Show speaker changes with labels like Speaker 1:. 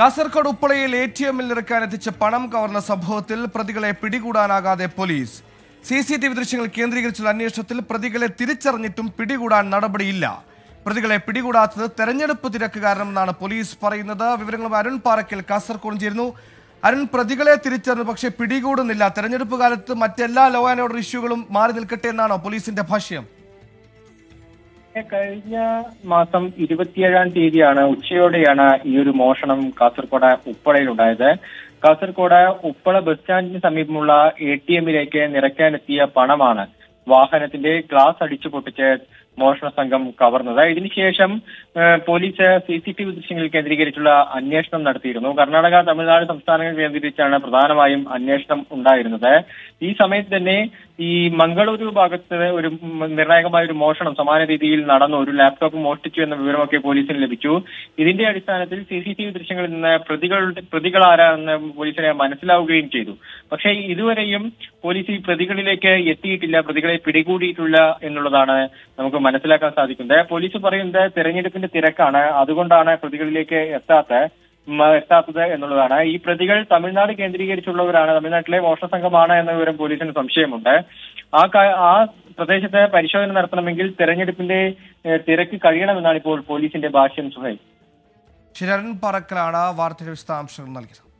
Speaker 1: കാസർഗോഡ് ഉപ്പളയിൽ ATM-ൽ നിറയ്ക്കാനെത്തിച്ച പണം കവർന്ന സംഭവത്തിൽ പ്രതികളെ പിടികൂടാനാകാതെ പോലീസ്. CCTV ദൃശ്യങ്ങൾ കേന്ദ്രീകരിച്ചുള്ള അന്വേഷണത്തിൽ പ്രതികളെ തിരിച്ചറിഞ്ഞിട്ടും പിടികൂടാൻ നടപടിയില്ല. പ്രതികളെ പിടികൂടാത്തത് തെരഞ്ഞെടുപ്പ് തിരക്ക് കാരണമെന്നാണ് പോലീസ് പറയുന്നത്. വിവരങ്ങളുമായി അരുൺ പാറക്കൽ കാസർഗോഡ് ചേരുന്നു. അരുൺ, പ്രതികളെ തിരിച്ചറിഞ്ഞു പക്ഷേ പിടികൂടുന്നില്ല. തെരഞ്ഞെടുപ്പ് കാലത്ത് മറ്റെല്ലാ ലോ ആൻഡ് ഓർഡർ ഇഷ്യൂകളും മാറി നിൽക്കട്ടെ എന്നാണോ പോലീസിന്റെ ഭാഷ്യം?
Speaker 2: കഴിഞ്ഞ മാസം 27-ാം തീയതിയാണ് ഉച്ചയോടെയാണ് ഈ ഒരു മോഷണം കാസർഗോഡ് ഉപ്പളയിലുണ്ടായത്. കാസർഗോഡ് ഉപ്പള ബസ് സ്റ്റാൻഡിന് സമീപമുള്ള ATM-ലേക്ക് നിറയ്ക്കാനെത്തിയ പണമാണ് വാഹനത്തിന്റെ ഗ്ലാസ് അടിച്ചു പൊട്ടിച്ച് മോഷണ സംഘം കവർന്നത്. ഇതിനുശേഷം പോലീസ് CCTV ദൃശ്യങ്ങൾ കേന്ദ്രീകരിച്ചുള്ള അന്വേഷണം നടത്തിയിരുന്നു. കർണാടക, തമിഴ്നാട് സംസ്ഥാനങ്ങൾ കേന്ദ്രീകരിച്ചാണ് പ്രധാനമായും അന്വേഷണം ഉണ്ടായിരുന്നത്. ഈ സമയത്ത് തന്നെ ഈ മംഗളൂരു ഭാഗത്ത് ഒരു നിർണായകമായ ഒരു മോഷണം സമാന രീതിയിൽ നടന്നു. ഒരു ലാപ്ടോപ്പ് മോഷ്ടിച്ചു എന്ന വിവരമൊക്കെ പോലീസിന് ലഭിച്ചു. ഇതിന്റെ അടിസ്ഥാനത്തിൽ CCTV ദൃശ്യങ്ങളിൽ നിന്ന് പ്രതികളാരാണെന്ന് പോലീസിനെ മനസ്സിലാവുകയും ചെയ്തു. പക്ഷേ ഇതുവരെയും പോലീസ് ഈ പ്രതികളിലേക്ക് എത്തിയിട്ടില്ല, പ്രതികളെ പിടികൂടിയിട്ടില്ല എന്നുള്ളതാണ് നമുക്ക് മനസ്സിലാക്കാൻ സാധിക്കുന്നത്. പോലീസ് പറയുന്നത് തെരഞ്ഞെടുപ്പിന്റെ തിരക്കാണ്, അതുകൊണ്ടാണ് പ്രതികളിലേക്ക് എത്താത്തത് എന്നുള്ളതാണ്. ഈ പ്രതികൾ തമിഴ്നാട് കേന്ദ്രീകരിച്ചുള്ളവരാണ്, തമിഴ്നാട്ടിലെ മോഷണ സംഘമാണ് എന്ന വിവരം പോലീസിന് സംശയമുണ്ട്. ആ പ്രദേശത്ത് പരിശോധന നടത്തണമെങ്കിൽ തെരഞ്ഞെടുപ്പിന്റെ തിരക്ക് കഴിയണമെന്നാണ് ഇപ്പോൾ പോലീസിന്റെ ഭാഷ്യം. സുഹൈൽ,
Speaker 1: അരുൺ പാറക്കലാണ് വാർത്തയുടെ വിശദാംശങ്ങൾ നൽകിയത്.